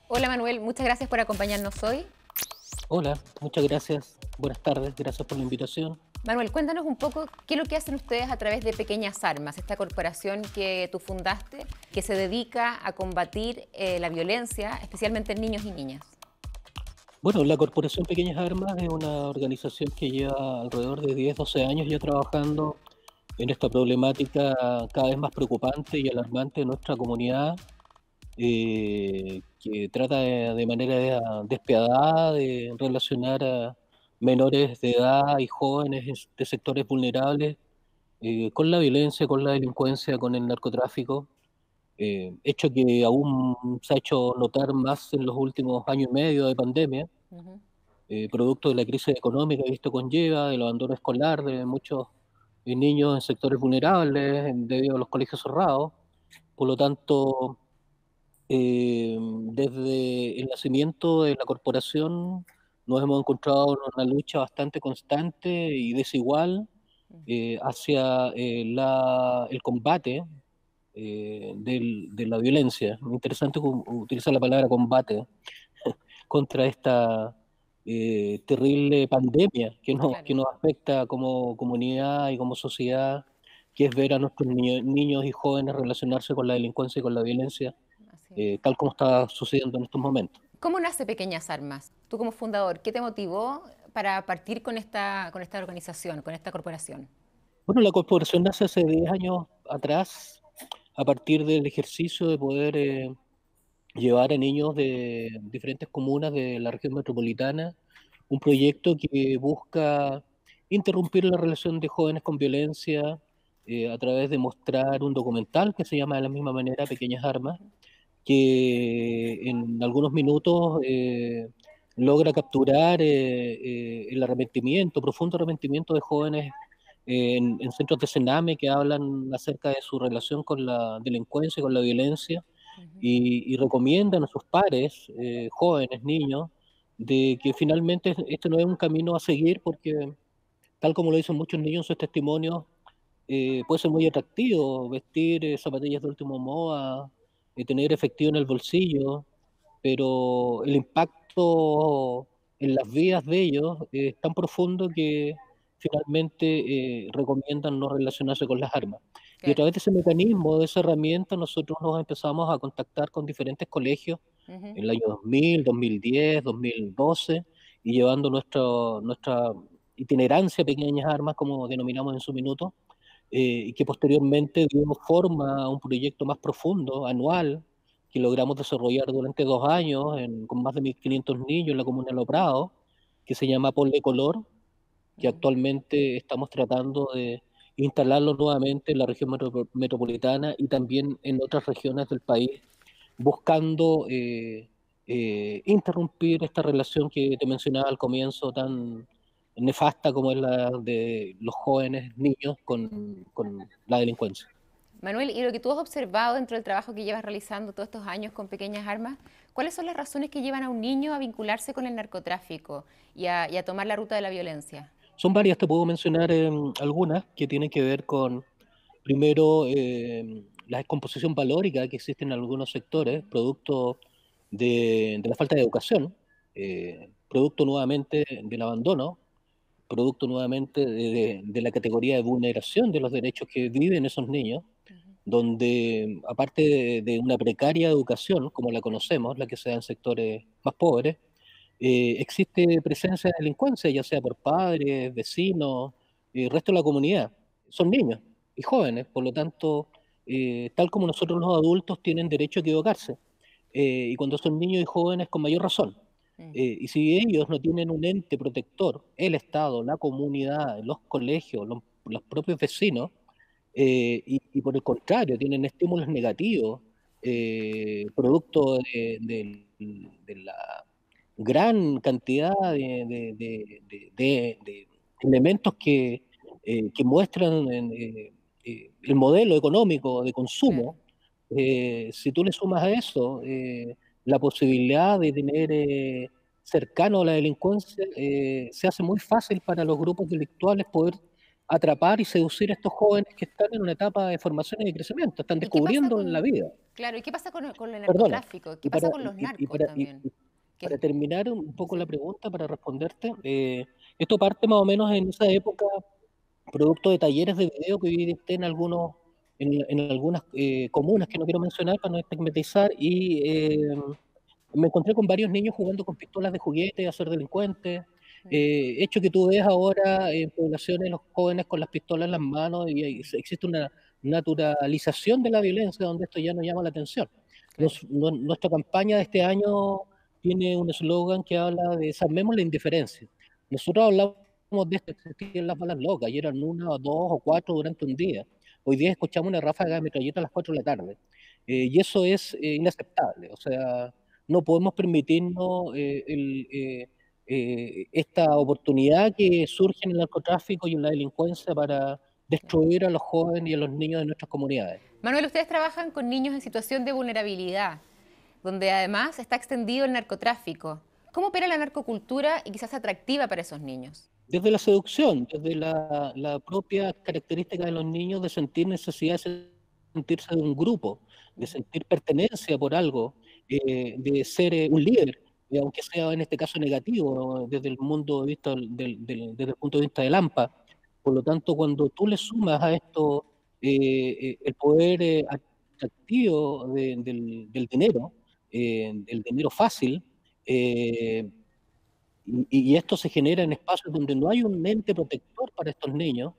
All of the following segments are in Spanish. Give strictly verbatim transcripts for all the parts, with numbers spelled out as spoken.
Hola Manuel, muchas gracias por acompañarnos hoy. Hola, muchas gracias. Buenas tardes, gracias por la invitación. Manuel, cuéntanos un poco qué es lo que hacen ustedes a través de Pequeñas Armas, esta corporación que tú fundaste, que se dedica a combatir eh, la violencia, especialmente en niños y niñas. Bueno, la Corporación Pequeñas Armas es una organización que lleva alrededor de diez, doce años ya trabajando en esta problemática cada vez más preocupante y alarmante de nuestra comunidad, eh, que trata de, de manera despiadada de relacionar a menores de edad y jóvenes en- de sectores vulnerables eh, con la violencia, con la delincuencia, con el narcotráfico. Eh, hecho que aún se ha hecho notar más en los últimos años y medio de pandemia, Ujú. eh, producto de la crisis económica que esto conlleva, del abandono escolar de muchos eh, niños en sectores vulnerables en- debido a los colegios cerrados. Por lo tanto, eh, desde el nacimiento de la corporación nos hemos encontrado en una lucha bastante constante y desigual eh, hacia eh, la, el combate eh, del- de la violencia. Muy interesante u- utilizar la palabra combate contra esta eh, terrible pandemia que nos, Claro, que nos afecta como comunidad y como sociedad, que es ver a nuestros niño- niños y jóvenes relacionarse con la delincuencia y con la violencia, así es. eh, tal como está sucediendo en estos momentos. ¿Cómo nace Pequeñas Armas? Tú como fundador, ¿qué te motivó para partir con esta, con esta organización, con esta corporación? Bueno, la corporación nace hace diez años atrás a partir del ejercicio de poder eh, llevar a niños de diferentes comunas de la región metropolitana un proyecto que busca interrumpir la relación de jóvenes con violencia eh, a través de mostrar un documental que se llama de la misma manera Pequeñas Armas, que en algunos minutos eh, logra capturar eh, eh, el arrepentimiento, profundo arrepentimiento de jóvenes eh, en, en centros de Sename que hablan acerca de su relación con la delincuencia y con la violencia Ujú. y, y recomiendan a sus pares, eh, jóvenes, niños, de que finalmente este no es un camino a seguir porque, tal como lo dicen muchos niños en sus testimonios, eh, puede ser muy atractivo vestir eh, zapatillas de última moda, eh, tener efectivo en el bolsillo, pero el impacto en las vidas de ellos eh, es tan profundo que finalmente eh, recomiendan no relacionarse con las armas. Y a Claro. través de ese mecanismo, de esa herramienta, nosotros nos empezamos a contactar con diferentes colegios Ujú. en el año dos mil, dos mil diez, dos mil doce, y llevando nuestro, nuestra itinerancia Pequeñas Armas, como denominamos en su minuto, eh, y que posteriormente dimos forma a un proyecto más profundo, anual, que logramos desarrollar durante dos años en- con más de mil quinientos niños en la comuna de Los Prados, que se llama Ponle Color, que Ujú. actualmente estamos tratando de instalarlo nuevamente en la región metro- metropolitana y también en otras regiones del país, buscando eh, eh, interrumpir esta relación que te mencionaba al comienzo, tan nefasta como es la de los jóvenes niños con, con la delincuencia. Manuel, y lo que tú has observado dentro del trabajo que llevas realizando todos estos años con Pequeñas Armas, ¿cuáles son las razones que llevan a un niño a vincularse con el narcotráfico y a, y a tomar la ruta de la violencia? Son varias, te puedo mencionar em, algunas que tienen que ver con, primero, em, la descomposición valórica que existe en algunos sectores, producto de, de la falta de educación, eh, producto nuevamente del abandono, producto nuevamente de, de- de la categoría de vulneración de los derechos que viven esos niños, donde aparte de, de una precaria educación, como la conocemos, la que se da en sectores más pobres, eh, existe presencia de delincuencia, ya sea por padres, vecinos, y el resto de la comunidad. Son niños y jóvenes, por lo tanto, eh, tal como nosotros los adultos tienen derecho a equivocarse, eh, y cuando son niños y jóvenes con mayor razón. Mm. Eh, y si ellos no tienen un ente protector, el Estado, la comunidad, los colegios, los, los propios vecinos, eh, y, y por el contrario, tienen estímulos negativos, eh, producto de, de- de la gran cantidad de, de- de- de- de- de elementos que, eh, que muestran en, eh, eh, el modelo económico de Claro. consumo. Eh, si tú le sumas a eso eh, la posibilidad de tener eh, cercano a la delincuencia, eh, se hace muy fácil para los grupos delictuales poder atrapar y seducir a estos jóvenes que están en una etapa de formación y de crecimiento, están ¿Y qué pasa descubriendo la con, vida. claro, ¿y qué pasa con, con el Perdona, narcotráfico? ¿Qué y pasa para, con los y, y narcos para, y, también? y para Que, terminar un poco la sí, pregunta, para responderte, eh, esto parte más o menos en esa época, producto de talleres de video que viviste en algunos, en, en algunas eh, comunas que no quiero mencionar para no estigmatizar, y eh, me encontré con varios niños jugando con pistolas de juguete a ser delincuentes, mm, eh, hecho que tú ves ahora en poblaciones los jóvenes con las pistolas en las manos y, y existe una naturalización de la violencia donde esto ya no llama la atención. claro. Nos- no- nuestra campaña de este año tiene un eslogan que habla de desarmemos la indiferencia. Nosotros hablamos de esto, existían las balas locas y eran una o dos o cuatro durante un día. Hoy día escuchamos una ráfaga de metralleta a las cuatro de la tarde. Eh, y eso es eh, inaceptable. O sea, no podemos permitirnos eh, el, eh, eh, esta oportunidad que surge en el narcotráfico y en la delincuencia para destruir a los jóvenes y a los niños de nuestras comunidades. Manuel, ustedes trabajan con niños en situación de vulnerabilidad, donde además está extendido el narcotráfico. ¿Cómo opera la narcocultura y quizás atractiva para esos niños? Desde la seducción, desde la, la propia característica de los niños de sentir necesidad de sentirse de un grupo, de sentir pertenencia por algo, eh, de ser eh, un líder, y aunque sea en este caso negativo, ¿no? Desde el mundo de vista del, del- desde el punto de vista del AMPA. Por lo tanto, cuando tú le sumas a esto eh, eh, el poder eh, atractivo de- del, del dinero, eh, el dinero fácil, eh, y, y esto se genera en espacios donde no hay un ente protector para estos niños,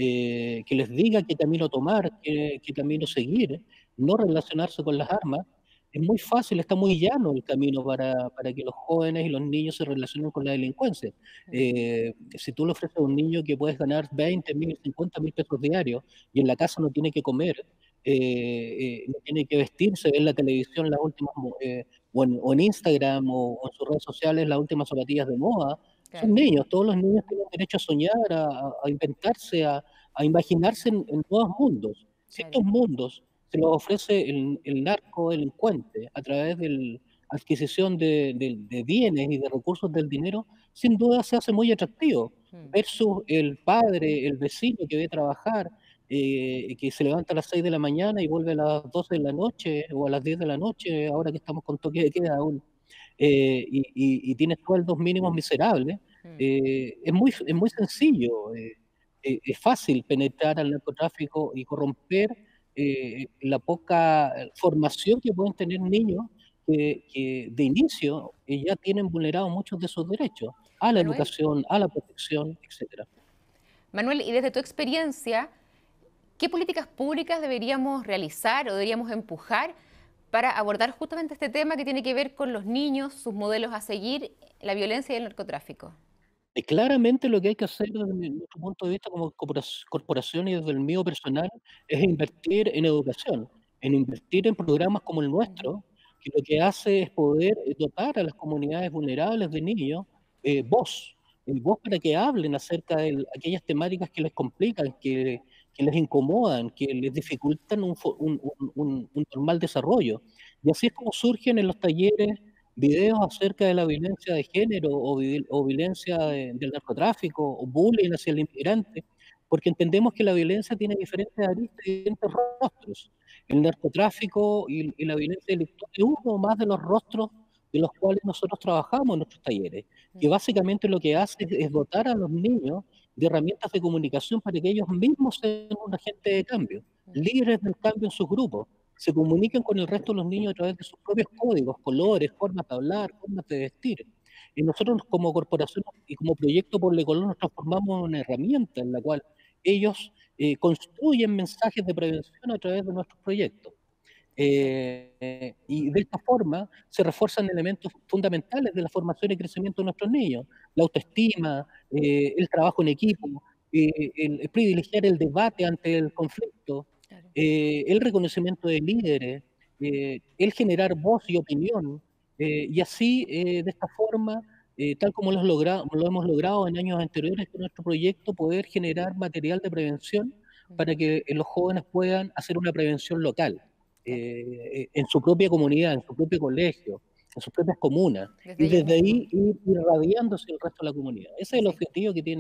eh, que les diga qué camino tomar, qué, qué camino seguir, no relacionarse con las armas. Es muy fácil, está muy llano el camino para, para que los jóvenes y los niños se relacionen con la delincuencia. Eh, si tú le ofreces a un niño que puedes ganar veinte mil, cincuenta mil pesos diarios y en la casa no tiene que comer, eh, eh, no tiene que vestirse, ver la televisión las últimas eh, o en, o en Instagram o, o en sus redes sociales las últimas zapatillas de moda, son Claro, niños, todos los niños tienen derecho a soñar, a, a- a inventarse, a, a imaginarse en, en nuevos mundos. Si claro. estos mundos se los ofrece el, el narco delincuente a través de la adquisición de, de- de bienes y de recursos del dinero, sin duda se hace muy atractivo, Mm. versus el padre, el vecino que ve trabajar, eh, que se levanta a las seis de la mañana y vuelve a las doce de la noche o a las diez de la noche, ahora que estamos con toque de queda aún, eh, y, y, y tiene sueldos mínimos miserables, Mm. eh, es, muy, es muy sencillo, eh, eh, es fácil penetrar al narcotráfico y corromper eh, la poca formación que pueden tener niños que, que de inicio eh, ya tienen vulnerados muchos de sus derechos a la Manuel, educación, a la protección, etcétera. Manuel, y desde tu experiencia, ¿qué políticas públicas deberíamos realizar o deberíamos empujar para abordar justamente este tema que tiene que ver con los niños, sus modelos a seguir, la violencia y el narcotráfico? Y claramente lo que hay que hacer desde mi nuestro punto de vista como corporac corporación y desde el mío personal es invertir en educación, en invertir en programas como el Ujú. nuestro, que lo que hace es poder eh, dotar a las comunidades vulnerables de niños eh, voz, eh, voz para que hablen acerca de aquellas temáticas que les complican, que, que les incomodan, que les dificultan un, fo- un, un- un- un normal desarrollo. Y así es como surgen en los talleres videos acerca de la violencia de género o, vi- o violencia de- del narcotráfico o bullying hacia el inmigrante, porque entendemos que la violencia tiene diferentes aristas y diferentes rostros. El narcotráfico y, y la violencia delictual es uno más de los rostros de los cuales nosotros trabajamos en nuestros talleres, que básicamente lo que hace es, es dotar a los niños de herramientas de comunicación para que ellos mismos sean un agente de cambio, líderes del cambio en sus grupos, se comunican con el resto de los niños a través de sus propios códigos, colores, formas de hablar, formas de vestir. Y nosotros como corporación y como proyecto por Lecolón nos transformamos en una herramienta en la cual ellos eh, construyen mensajes de prevención a través de nuestros proyectos. Perfecto. Eh, y de esta forma se refuerzan elementos fundamentales de la formación y crecimiento de nuestros niños, la autoestima, eh, el trabajo en equipo, eh, el, el privilegiar el debate ante el conflicto, Claro. eh, el reconocimiento de líderes, eh, el generar voz y opinión, eh, y así, eh, de esta forma, eh, tal como lo, logra- lo hemos logrado en años anteriores con nuestro proyecto, poder generar material de prevención para Ujú. que eh, los jóvenes puedan hacer una prevención local Claro. eh, en su propia comunidad, en su propio colegio, en sus propias comunas, Desde y ellos desde mismos. ahí ir irradiándose el resto de la comunidad. Ese es el Sí. objetivo que tiene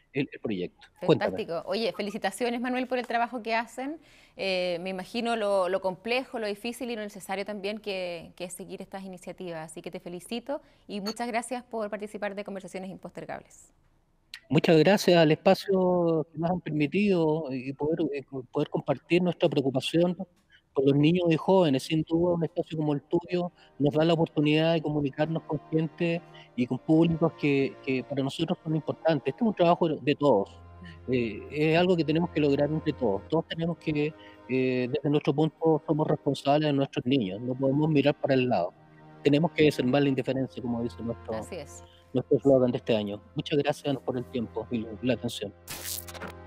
el, el proyecto. Cuéntame. Fantástico. Oye, felicitaciones, Manuel, por el trabajo que hacen. Eh, me imagino lo, lo complejo, lo difícil y lo necesario también que, que es seguir estas iniciativas. Así que te felicito y muchas gracias por participar de Conversaciones Impostergables. Muchas gracias al espacio que nos han permitido y poder, eh, poder compartir nuestra preocupación por los niños y jóvenes. Sin duda, un espacio como el tuyo nos da la oportunidad de comunicarnos con gente y con públicos que, que para nosotros son importantes. Este es un trabajo de todos. Eh, es algo que tenemos que lograr entre todos. Todos tenemos que, eh, desde nuestro punto, somos responsables de nuestros niños. No podemos mirar para el lado. Tenemos que desarmar la indiferencia, como dice nuestro Así es. nuestro eslogan de este año. Muchas gracias por el tiempo y la atención.